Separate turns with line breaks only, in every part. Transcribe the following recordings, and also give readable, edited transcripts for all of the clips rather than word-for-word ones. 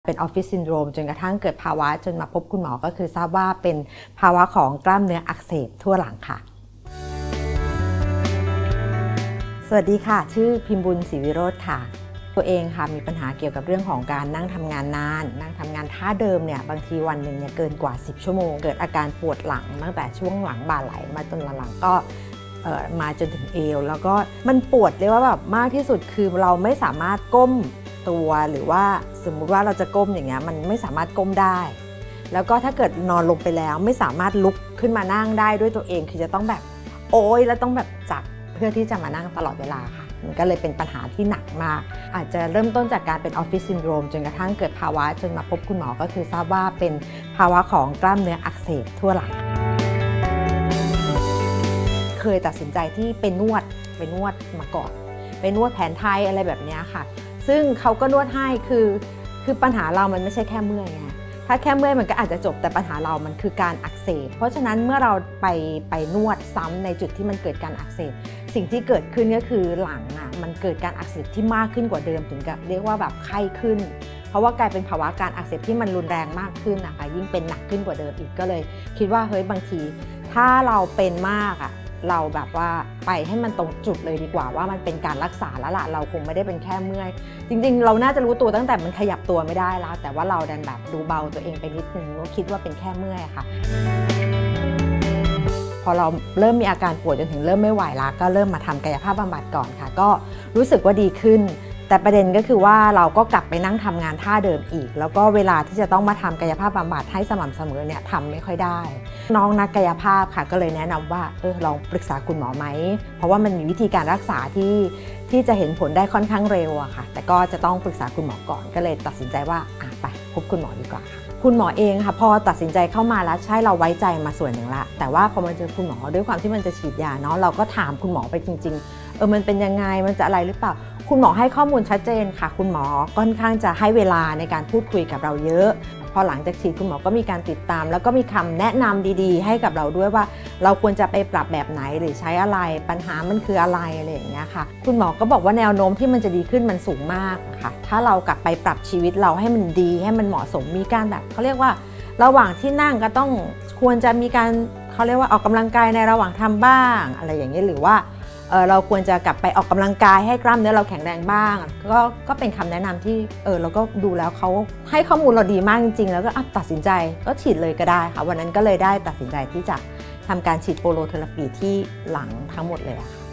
เป็นออฟฟิศซินโดรมจนกระทั่งเกิดภาวะจนมาพบคุณหมอก็คือทราบว่าเป็นภาวะของกล้ามเนื้ออักเสบทั่วหลังค่ะสวัสดีค่ะชื่อพิมพ์บุญศรีวิโรจน์ค่ะตัวเองค่ะมีปัญหาเกี่ยวกับเรื่องของการนั่งทำงานนานนั่งทำงานท่าเดิมเนี่ยบางทีวันหนึ่งเนี่ยเกินกว่า10ชั่วโมงเกิดอาการปวดหลังตั้งแต่ช่วงหลังบ่าไหลมาจนหลังก็มาจนถึงเอวแล้วก็มันปวดเรียกว่าแบบมากที่สุดคือเราไม่สามารถก้มตัวหรือว่าสมมุติว่าเราจะก้มอย่างเงี้ยมันไม่สามารถก้มได้แล้วก็ถ้าเกิดนอนลงไปแล้วไม่สามารถลุกขึ้นมานั่งได้ด้วยตัวเองคือจะต้องแบบโอ๊ยแล้วต้องแบบจับเพื่อที่จะมานั่งตลอดเวลาค่ะมันก็เลยเป็นปัญหาที่หนักมากอาจจะเริ่มต้นจากการเป็นออฟฟิศซินโดรมจนกระทั่งเกิดภาวะจนมาพบคุณหมอก็คือทราบว่าเป็นภาวะของกล้ามเนื้ออักเสบทั่วหลังเคยตัดสินใจที่ไปนวดมาก่อนไปนวดแผนไทยอะไรแบบนี้ค่ะซึ่งเขาก็นวดให้คือปัญหาเรามันไม่ใช่แค่เมื่อยไงถ้าแค่เมื่อยมันก็อาจจะจบแต่ปัญหาเรามันคือการอักเสบเพราะฉะนั้นเมื่อเราไปนวดซ้ำในจุดที่มันเกิดการอักเสบสิ่งที่เกิดขึ้นก็คือหลังมันเกิดการอักเสบที่มากขึ้นกว่าเดิมถึงกับเรียกว่าแบบไข้ขึ้นเพราะว่ากลายเป็นภาวะการอักเสบที่มันรุนแรงมากขึ้นนะคะยิ่งเป็นหนักขึ้นกว่าเดิมอีกก็เลยคิดว่าเฮ้ยบางทีถ้าเราเป็นมากเราแบบว่าไปให้มันตรงจุดเลยดีกว่าว่ามันเป็นการรักษาแล้วล่ะเราคงไม่ได้เป็นแค่เมื่อยจริงๆเราน่าจะรู้ตัวตั้งแต่มันขยับตัวไม่ได้แล้วแต่ว่าเราดันแบบดูเบาตัวเองไปนิดนึงก็คิดว่าเป็นแค่เมื่อยค่ะพอเราเริ่มมีอาการปวดจนถึงเริ่มไม่ไหวแล้วก็เริ่มมาทำกายภาพบำบัดก่อนค่ะก็รู้สึกว่าดีขึ้นแต่ประเด็นก็คือว่าเราก็กลับไปนั่งทำงานท่าเดิมอีกแล้วก็เวลาที่จะต้องมาทำกายภาพบำบัดให้สม่ำเสมอเนี่ยทำไม่ค่อยได้น้องนักกายภาพค่ะก็เลยแนะนำว่าลองปรึกษาคุณหมอไหมเพราะว่ามันมีวิธีการรักษาที่จะเห็นผลได้ค่อนข้างเร็วอะค่ะแต่ก็จะต้องปรึกษาคุณหมอก่อนก็เลยตัดสินใจว่าไปพบคุณหมอดีกว่าค่ะคุณหมอเองค่ะพอตัดสินใจเข้ามาแล้วใช่เราไว้ใจมาส่วนหนึ่งละแต่ว่าพอมาเจอคุณหมอด้วยความที่มันจะฉีดยาเนาะเราก็ถามคุณหมอไปจริงๆมันเป็นยังไงมันจะอะไรหรือเปล่าคุณหมอให้ข้อมูลชัดเจนค่ะคุณหมอค่อนข้างจะให้เวลาในการพูดคุยกับเราเยอะพอหลังจากฉีดคุณหมอก็มีการติดตามแล้วก็มีคำแนะนำดีๆให้กับเราด้วยว่าเราควรจะไปปรับแบบไหนหรือใช้อะไรปัญหามันคืออะไรอะไรอย่างเงี้ยค่ะคุณหมอก็บอกว่าแนวโน้มที่มันจะดีขึ้นมันสูงมากค่ะถ้าเรากลับไปปรับชีวิตเราให้มันดีให้มันเหมาะสมมีการแบบเขาเรียกว่าระหว่างที่นั่งก็ต้องควรจะมีการเขาเรียกว่าออกกำลังกายในระหว่างทำบ้างอะไรอย่างเงี้ยหรือว่าเราควรจะกลับไปออกกำลังกายให้กล้ามเนื้อเราแข็งแรงบ้างก็เป็นคำแนะนำที่เราก็ดูแล้วเขาให้ข้อมูลเราดีมากจริงๆแล้วก็ตัดสินใจก็ฉีดเลยก็ได้ค่ะวันนั้นก็เลยได้ตัดสินใจที่จะทำการฉีดโปโลเทอราปีที่หลังทั้งหมดเลยค่ะ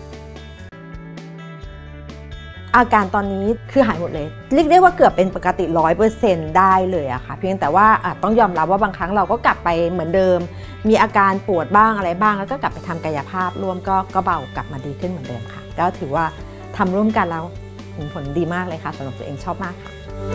อาการตอนนี้คือหายหมดเลยเรียกได้ว่าเกือบเป็นปกติ 100% ได้เลยอะค่ะเพียงแต่ว่าต้องยอมรับว่าบางครั้งเราก็กลับไปเหมือนเดิมมีอาการปวดบ้างอะไรบ้างแล้วก็กลับไปทำกายภาพร่วมก็เบากลับมาดีขึ้นเหมือนเดิมค่ะก็ถือว่าทำร่วมกันแล้วผลดีมากเลยค่ะสำหรับตัวเองชอบมากค่ะ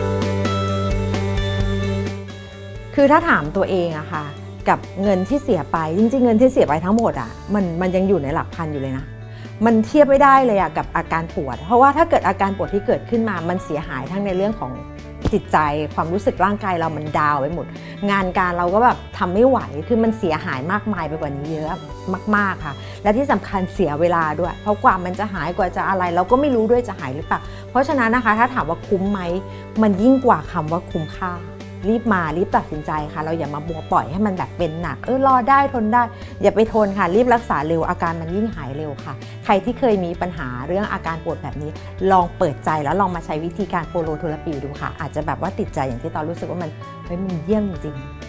คือถ้าถามตัวเองอะค่ะกับเงินที่เสียไปจริงๆเงินที่เสียไปทั้งหมดอะมันยังอยู่ในหลักพันอยู่เลยนะมันเทียบไม่ได้เลยกับอาการปวดเพราะว่าถ้าเกิดอาการปวดที่เกิดขึ้นมามันเสียหายทั้งในเรื่องของจิตใจความรู้สึกร่างกายเรามันดาวไปหมดงานการเราก็แบบทำไม่ไหวคือมันเสียหายมากมายไปกว่านี้เยอะมากๆค่ะและที่สำคัญเสียเวลาด้วยเพราะกว่ามันจะหายกว่าจะอะไรเราก็ไม่รู้ด้วยจะหายหรือเปล่าเพราะฉะนั้นนะคะถ้าถามว่าคุ้มไหมมันยิ่งกว่าคำว่าคุ้มค่ารีบตัดสินใจค่ะเราอย่ามาบัวปล่อยให้มันแบบเป็นหนักรอได้ทนได้อย่าไปทนค่ะรีบรักษาเร็วอาการมันยิ่งหายเร็วค่ะใครที่เคยมีปัญหาเรื่องอาการปวดแบบนี้ลองเปิดใจแล้วลองมาใช้วิธีการโปโลเทอราปีดูค่ะอาจจะแบบว่าติดใจอย่างที่ตอนรู้สึกว่ามันเยี่ยมจริง